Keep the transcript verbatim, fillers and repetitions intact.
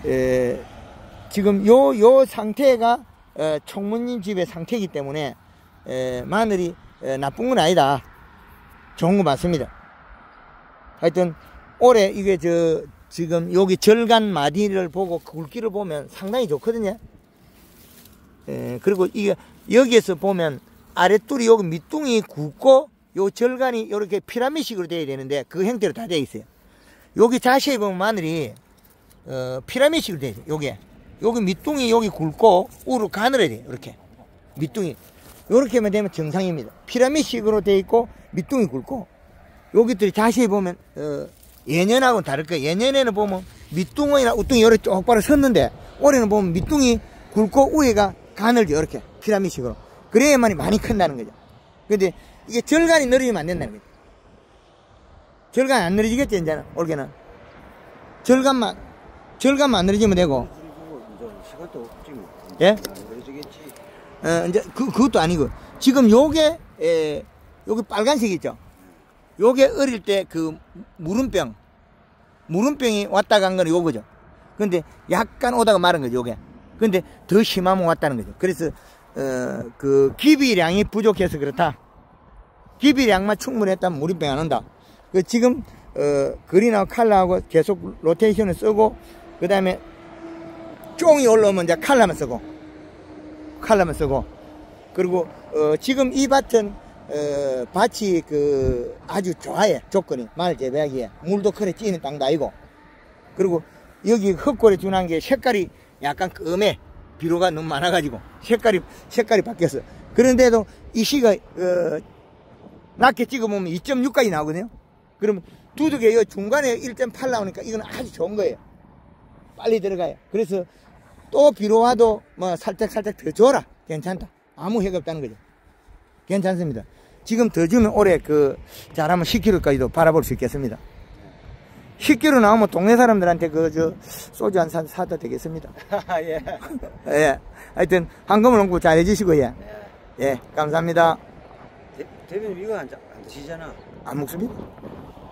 에, 지금 요, 요 상태가 에, 총무님 집의 상태이기 때문에 에, 마늘이 에, 나쁜 건 아니다. 좋은 거 맞습니다. 하여튼 올해 이게 저 지금 여기 절간 마디를 보고 굵기를 보면 상당히 좋거든요. 에, 그리고 이게 여기에서 보면 아랫줄이 여기 밑둥이 굵고 요 절간이 이렇게 피라미드식으로 되어야 되는데 그 형태로 다 되어 있어요. 여기 자세히 보면 마늘이 어, 피라미드식으로 되어 있어요. 요게 여기 밑둥이 여기 굵고 우로 가늘어야 돼요. 이렇게 밑둥이 요렇게만 되면 정상입니다. 피라미드식으로 되어 있고 밑둥이 굵고 여기들이 자세히 보면 어, 예년하고는 다를 거예요. 예년에는 보면 밑둥이나 우뚱이 이렇게 똑바로 섰는데 올해는 보면 밑둥이 굵고 위에가 가늘죠. 이렇게 피라미드식으로. 그래야만이 많이 큰다는 거죠. 근데 이게 절간이 늘어지면 안 된다는 거죠. 절간이 안 늘어지겠지 이제는 올해는. 절간만 절간만 안 늘어지면 되고. 예? 어, 이제 그 그것도 아니고 지금 요게 에, 여기 빨간색 있죠. 요게 어릴 때 그 물음병 물음병이 왔다 간 거는 요거죠. 근데 약간 오다가 마른 거죠 요게. 근데 더 심하면 왔다는 거죠. 그래서 어, 그 기비량이 부족해서 그렇다. 기비량만 충분했다면 물음병이 안 온다. 그 지금 어, 그린하고 칼라하고 계속 로테이션을 쓰고 그 다음에 쫑이 올라오면 이제 칼라만 쓰고 칼라만 쓰고 그리고 어, 지금 이 밭은 어, 밭이 그 아주 좋아해. 조건이 마늘 재배하기에 물도 그래 찌는 땅도 아니고 그리고 여기 흙골에 준한 게 색깔이 약간 검해. 비료가 너무 많아가지고 색깔이 색깔이 바뀌었어. 그런데도 이 씨가 어, 낮게 찍어보면 이 점 육까지 나오거든요. 그러면 두둑에 이 중간에 일 점 팔 나오니까 이건 아주 좋은 거예요. 빨리 들어가요. 그래서 또 비료 와도 뭐 살짝 살짝 더 줘라. 괜찮다. 아무 해가 없다는 거죠. 괜찮습니다. 지금 더 주면 올해 그 잘하면 십 킬로까지도 바라볼 수 있겠습니다. 십 킬로 나오면 동네 사람들한테 그 저 소주 한 잔 사도 되겠습니다. 예. 예. 하여튼 황금을 농부 잘 해주시고 예. 예. 감사합니다. 대, 대표님 이거 안, 안 드시잖아. 안 먹습니다.